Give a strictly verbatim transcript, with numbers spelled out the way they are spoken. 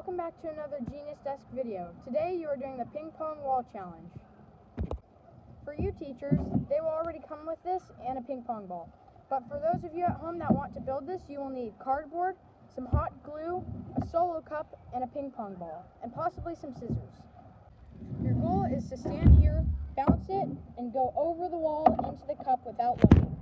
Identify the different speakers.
Speaker 1: welcome back to another Genius Desk video. Today you are doing the ping pong wall challenge. For you teachers, they will already come with this and a ping pong ball. But for those of you at home that want to build this, you will need cardboard, some hot glue, a solo cup, and a ping pong ball, and possibly some scissors. Your goal is to stand here, bounce it, and go over the wall into the cup without looking.